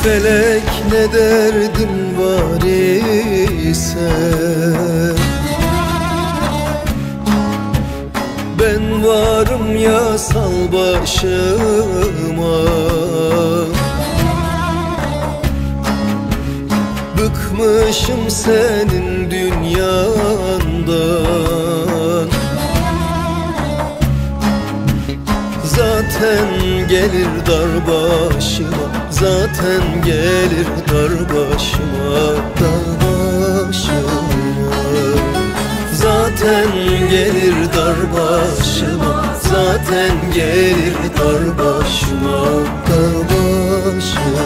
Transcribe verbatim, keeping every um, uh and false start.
Felek ne derdim var ise ben varım ya, sal başıma. Bıkmışım senin dünyandan, zaten gelir dar başıma, zaten gelir dar başıma, dar başıma. Zaten gelir dar başıma, zaten gelir dar başıma, dar başıma.